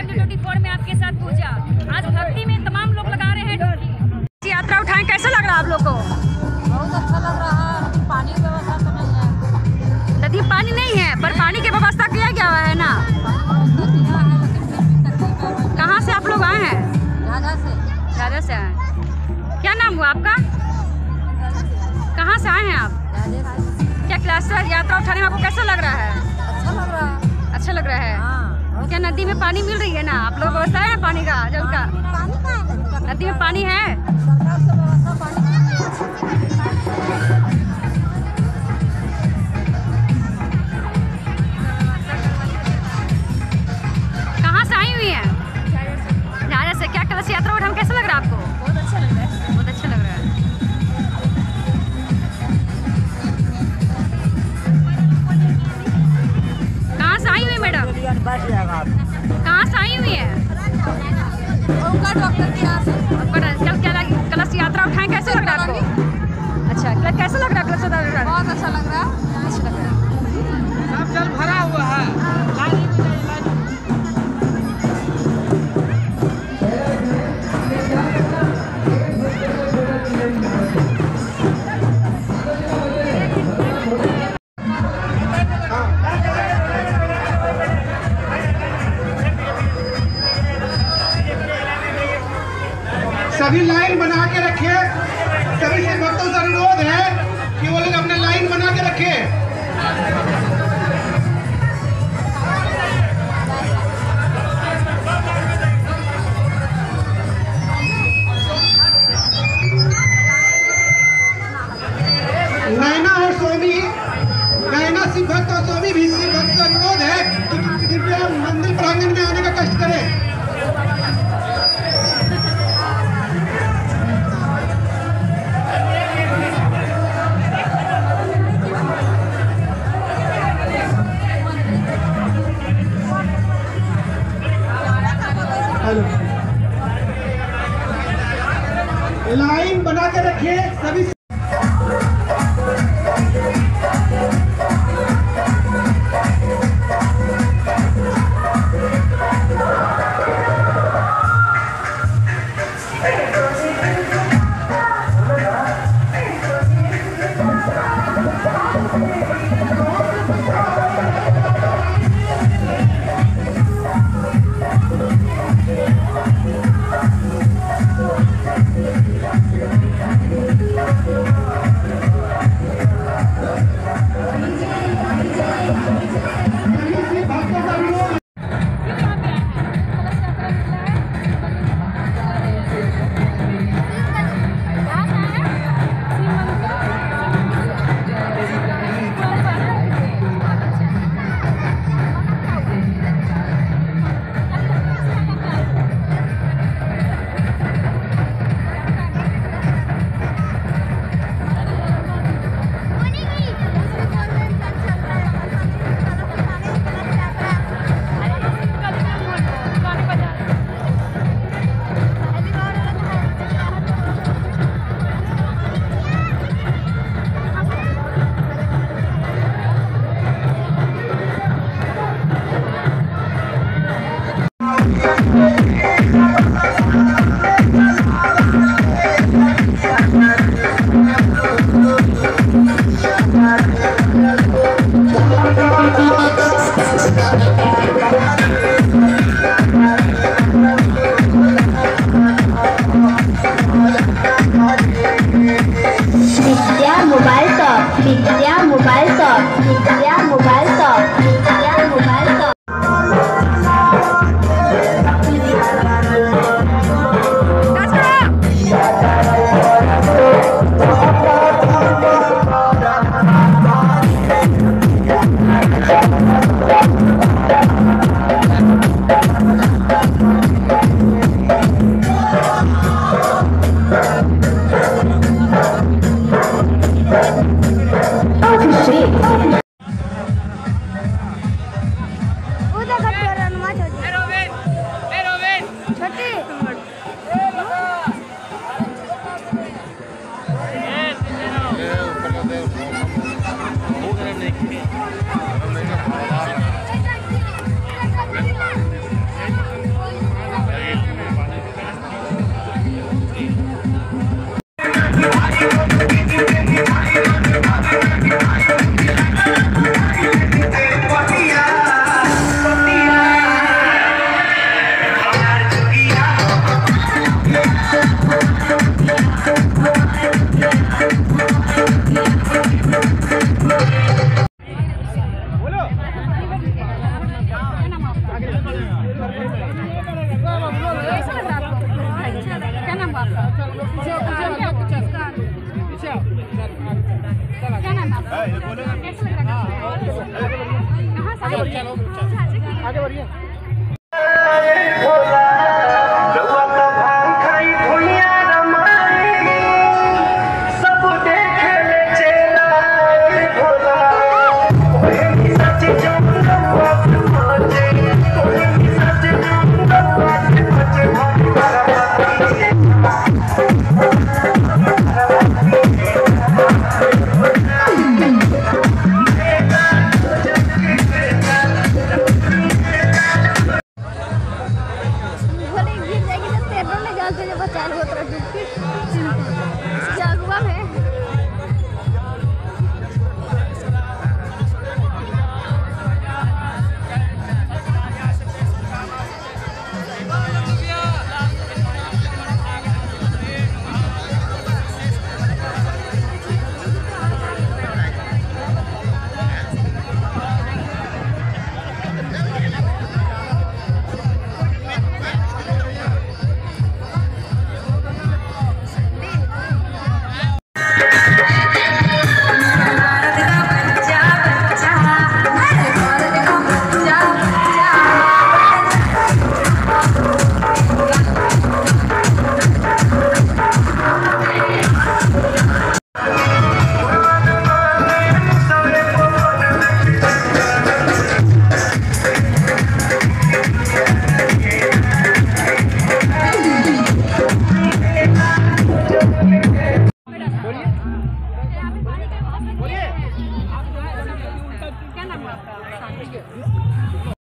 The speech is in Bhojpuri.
2024 में आपके साथ पूजा। आज भक्ति में तमाम लोग लगा रहे हैं डुबकी। यात्रा उठाएं, कैसा लग रहा है आप लोग को? बहुत अच्छा लग रहा है। अभी पानी की व्यवस्था तो नहीं है। नदी पानी नहीं है, पर पानी की व्यवस्था किया गया है ना। कहाँ से आप लोग आए हैं? राजा से आए। क्या नाम हुआ आपका? कहाँ से आए हैं आप? क्या क्लास यात्रा उठाने में आपको कैसा लग रहा है? अच्छा लग रहा है। अच्छा लग रहा है। हाँ। क्या नदी में पानी मिल रही है ना? आप लोग व्यवस्था है पानी का? जल का नदी में पानी है? सरकार से व्यवस्था पानी कहाँ से आई हुई है? राजा से। क्या कलश यात्रा उठाने कैसा लग रहा है आपको? बहुत अच्छा लग रहा है। बहुत अच्छा लग रहा है। कहाँ से आई हुई मैडम? कहाँ से आई हुई है? डॉक्टर के यहाँ से। कल क्या कलश यात्रा उठाएं, कैसा लग रहा है आपको? अच्छा, कैसा लग रहा है कलश यात्रा? बहुत अच्छा लग रहा है। अच्छा लग रहा है। सब जल भरा हुआ है। सभी लाइन बना के रखे। सभी से भक्तों से अनुरोध है कि वो लोग अपने लाइन बना के रखे। नैना और स्वामी, नैना शिव भक्त और स्वामी भी शिव भक्त से अनुरोध है कि कृपया मंदिर प्रांगण में आने का कष्ट करें। लाइन बना के रखिए सभी। कैसा लग रहा है? कहाँ से आगे बढ़िए। क्या नाम है आपका?